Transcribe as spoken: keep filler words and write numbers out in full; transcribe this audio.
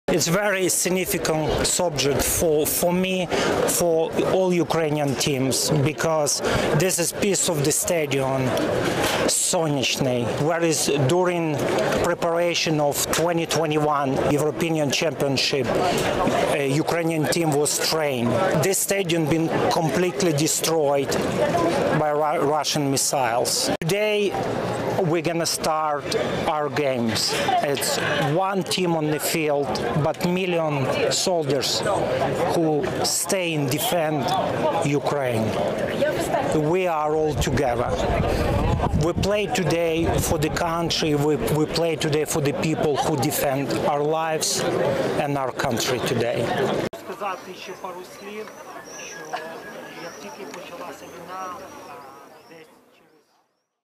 It's a very significant subject for, for me, for all Ukrainian teams, because this is piece of the stadium, Sonячny, whereas during preparation of twenty twenty-one European Championship, a Ukrainian team was trained. This stadium been completely destroyed by Ru- Russian missiles. Today, we're gonna start our games. It's one team on the field, but million soldiers who stay and defend Ukraine. We are all together. We play today for the country, we, we play today for the people who defend our lives and our country today. Сказати ще пару слів, що як тільки почалася війна,